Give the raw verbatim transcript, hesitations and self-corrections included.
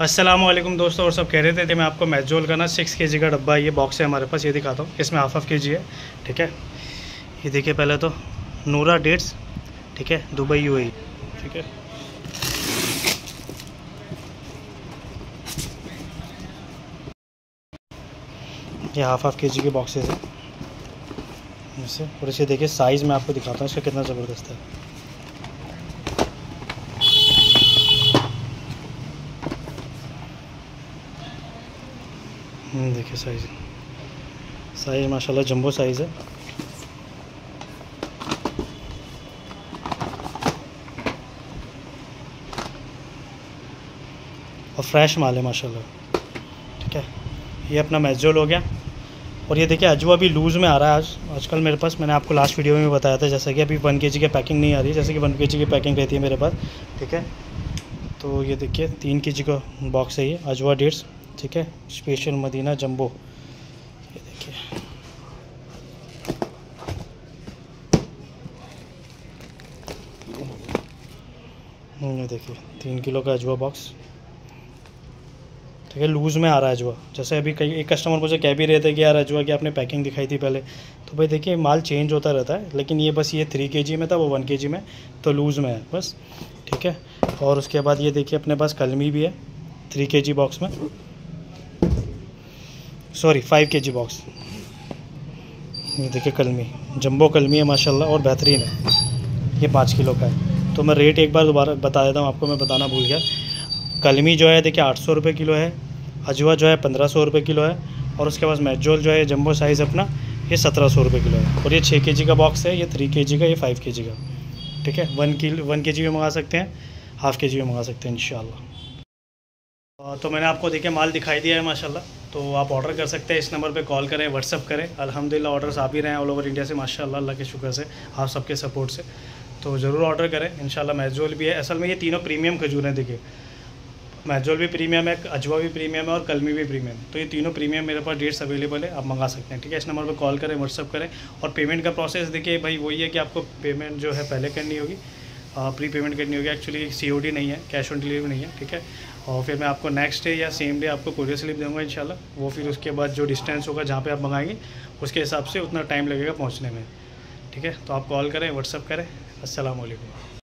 अस्सलाम वालेकुम दोस्तों। और सब कह रहे थे कि मैं आपको मेजोल का ना सिक्स के जी का डब्बा, ये बॉक्स है हमारे पास, ये दिखाता हूँ। इसमें हाफ हाफ के जी है, ठीक है। ये देखिए, पहले तो नूरा डेट्स, ठीक है, दुबई यूएई, ठीक है। ये हाफ हाफ के जी के बॉक्सेस हैं इसे। और इसे देखिए साइज़ मैं आपको दिखाता हूँ इसका कितना ज़बरदस्त है। देखिए साइज़ साइज़ माशाल्लाह जंबो साइज़ है। और फ्रेश माल है माशाल्लाह, ठीक है। ये अपना मेजोल हो गया। और ये देखिए अजवा भी लूज़ में आ रहा है आज आजकल मेरे पास। मैंने आपको लास्ट वीडियो में बताया था जैसा कि अभी वन के जी की पैकिंग नहीं आ रही है, जैसे कि वन के जी की पैकिंग रहती है मेरे पास, ठीक है। तो ये देखिए तीन के जी का बॉक्स है ये अजवा डेट्स, ठीक है, स्पेशल मदीना जंबो। ये देखिए, ये देखिए तीन किलो का अजवा बॉक्स, ठीक है। लूज़ में आ रहा है अजवा। जैसे अभी कई एक कस्टमर मुझे कह भी रहे थे कि यार अजवा की आपने पैकिंग दिखाई थी पहले, तो भाई देखिए माल चेंज होता रहता है, लेकिन ये बस ये थ्री के जी में था, वो वन के जी में, तो लूज़ में है बस, ठीक है। और उसके बाद ये देखिए अपने पास कलमी भी है थ्री के जी बॉक्स में, sorry five K G box. ये देखिए कलमी, जंबो कलमी है माशाल्लाह और बेहतरीन है। ये पाँच किलो का है। तो मैं रेट एक बार दोबारा बता देता हूँ आपको, मैं बताना भूल गया। कलमी जो है देखिए आठ सौ रुपये किलो है, अजवा जो है पंद्रह सौ रुपये किलो है, और उसके बाद मेजोल जो है जंबो साइज़ अपना, ये सत्रह सौ रुपये किलो है। और ये छः के जी का बॉक्स है, ये थ्री के जी का, ये फाइव के जी का, ठीक है। वन किलो वन के जी भी मंगा सकते हैं, हाफ़ के जी भी मंगा सकते हैं इंशाल्लाह। तो मैंने आपको देखिए माल दिखाई दिया है माशाल्लाह। तो आप ऑर्डर कर सकते हैं, इस नंबर पे कॉल करें, व्हाट्सअप करें। अल्हम्दुलिल्लाह ऑर्डर्स आ भी रहे हैं ऑल ओवर इंडिया से माशाल्लाह, अल्लाह के शुक्र से, आप सबके सपोर्ट से। तो ज़रूर ऑर्डर करें इंशाल्लाह। मेजोल भी है, असल में ये तीनों प्रीमियम खजूर हैं। देखिए मेजोल भी प्रीमियम है, अजवा भी प्रीमियम है और कलमी भी प्रीमियम है। तो ये तीनों प्रीमियम मेरे पास डेट्स अवेलेबल है, आप मंगा सकते हैं, ठीक है। इस नंबर पर कॉल करें, व्हाट्सअप करें। और पेमेंट का प्रोसेस देखिए भाई वही है कि आपको पेमेंट जो है पहले करनी होगी, प्री पेमेंट करनी होगी। एक्चुअली सीओडी नहीं है, कैश ऑन डिलीवरी नहीं है, ठीक है। और फिर मैं आपको नेक्स्ट डे या सेम डे आपको कोरियर स्लिप दूँगा इंशाल्लाह। वो फिर उसके बाद जो डिस्टेंस होगा जहाँ पे आप मंगाएंगे उसके हिसाब से उतना टाइम लगेगा पहुँचने में, ठीक है। तो आप कॉल करें, व्हाट्सअप करें। अस्सलाम वालेकुम।